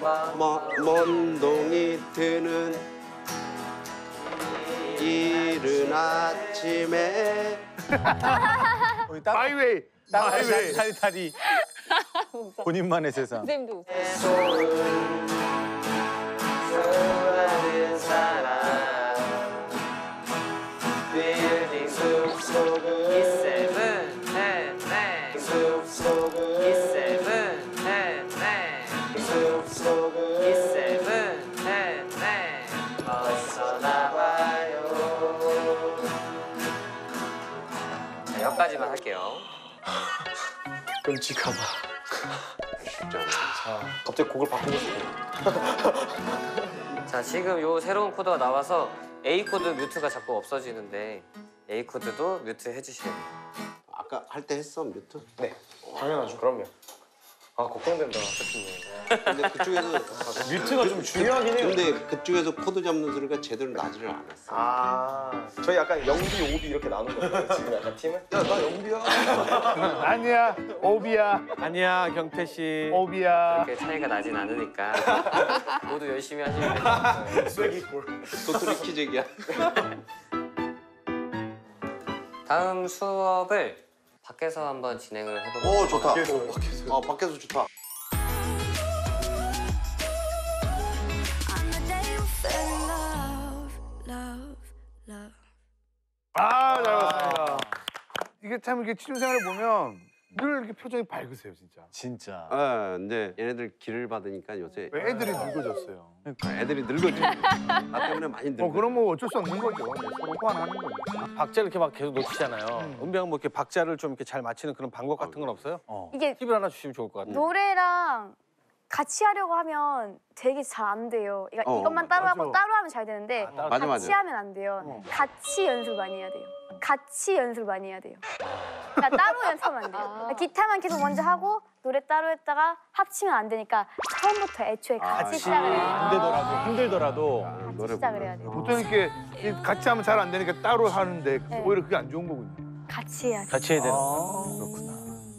먼동이 드는 이른 아침에 하이웨이. 다리. 본인만의 세상. 선생님도 수많은 사람 빌딩 숲속을 이세븐 헤네 숲속을 이세븐 헤네 숲속을 이세븐 헤네 어서 나와요. 자, 여기까지만 할게요. 끔찍하다. 쉽지 않아. 갑자기 곡을 바꾸고 싶어. 자, 지금 요 새로운 코드가 나와서 A 코드 뮤트가 자꾸 없어지는데 A 코드도 뮤트 해주셔야 돼요. 아까 할 때 했어 뮤트? 네, 당연하죠. 그럼요. 아, 걱정된다, 대표님. 근데 그쪽에서 뮤트가 좀 중요하긴 해요. 근데 그쪽에서 코드 잡는 소리가 제대로 나지를 않았어. 아, 저희 약간 영비, 오비 이렇게 나눈 거예요. 지금 약간 팀을? 야, 나 영비야. 아니야, 오비야. 아니야, 경태 씨. 오비야. 그렇게 차이가 나진 않으니까 모두 열심히 하시면 돼요. 쐐기 꼴. 도토리 키재기야. 다음 수업을 밖에서 한번 진행을 해볼게요. 오 좋다. 밖에서. 밖에서 좋다. 아, 잘 봤습니다. 이게 참 이게 취준생활을 보면 늘 이렇게 표정이 밝으세요, 진짜. 진짜. 근데 얘네들 기를 받으니까 요새 애들이 늙어졌어요. 애들이 늙어지. 나 때문에 많이 늙어. 그럼 뭐 어쩔 수 없는 거죠. 서로 호환하는 거죠. 박자를 이렇게 막 계속 놓치잖아요. 은비양 뭐 이렇게 박자를 좀 이렇게 잘 맞추는 그런 방법 같은 건 없어요? 이게 팁을 하나 주시면 좋을 것 같아요. 노래랑 같이 하려고 하면 되게 잘 안 돼요. 그러니까 이것만 따로 하고 맞아. 따로 하면 잘 되는데 맞아, 같이 맞아. 하면 안 돼요. 같이 연습을 많이 해야 돼요. 같이 연습을 많이 해야 돼요. 그러니까 따로 연습하면 안 돼요. 그러니까 기타만 계속 먼저 하고 노래 따로 했다가 합치면 안 되니까 처음부터 애초에 같이 시작을 해요. 안 되더라도 힘들더라도 같이 시작을 해야 돼요. 보통 이렇게 같이 하면 잘 안 되니까 따로 하는데 오히려 그게 안 좋은 거군요. 같이 해야 돼요. 같이 해야 되는 거예요. 그렇구나.